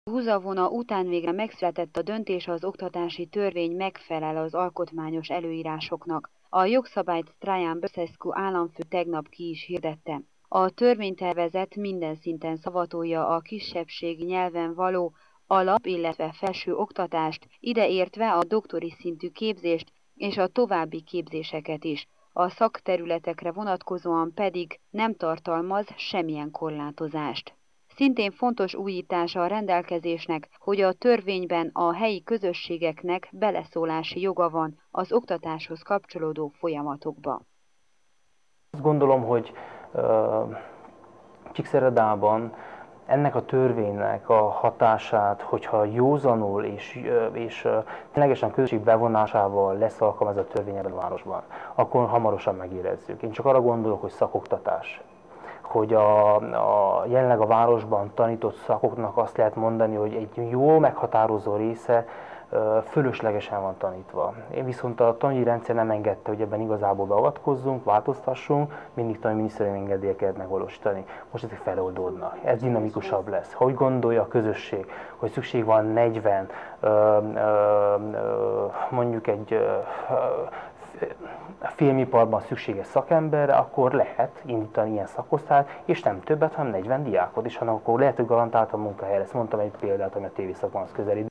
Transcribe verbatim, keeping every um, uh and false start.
Húzavona után végre megszületett a döntés, az oktatási törvény megfelel az alkotmányos előírásoknak. A jogszabályt Traian Băsescu államfő tegnap ki is hirdette. A törvénytervezet minden szinten szavatolja a kisebbségi nyelven való alap, illetve felső oktatást, ideértve a doktori szintű képzést és a további képzéseket is. A szakterületekre vonatkozóan pedig nem tartalmaz semmilyen korlátozást. Szintén fontos újítása a rendelkezésnek, hogy a törvényben a helyi közösségeknek beleszólási joga van az oktatáshoz kapcsolódó folyamatokba. Azt gondolom, hogy uh, Csíkszeredában ennek a törvénynek a hatását, hogyha józanul és, és ténylegesen közösség bevonásával lesz alkalmaz a törvény ebben a városban, akkor hamarosan megérezzük. Én csak arra gondolok, hogy szakoktatás. Hogy a, a, jelenleg a városban tanított szakoknak azt lehet mondani, hogy egy jó meghatározó része fölöslegesen van tanítva. Én viszont a tanügyi rendszer nem engedte, hogy ebben igazából beavatkozzunk, változtassunk, mindig tanügyi minisztériumi engedélyek kellett megvalósítani. Most ezek feloldódnak, ez dinamikusabb lesz. Ha úgy gondolja a közösség, hogy szükség van negyven, mondjuk egy filmiparban szükséges szakemberre, akkor lehet indítani ilyen szakosztályt, és nem többet, hanem negyven diákot is, hanem akkor lehet, hogy garantáltan munkahely lesz. Mondtam egy példát, ami a tévészakmához közelít.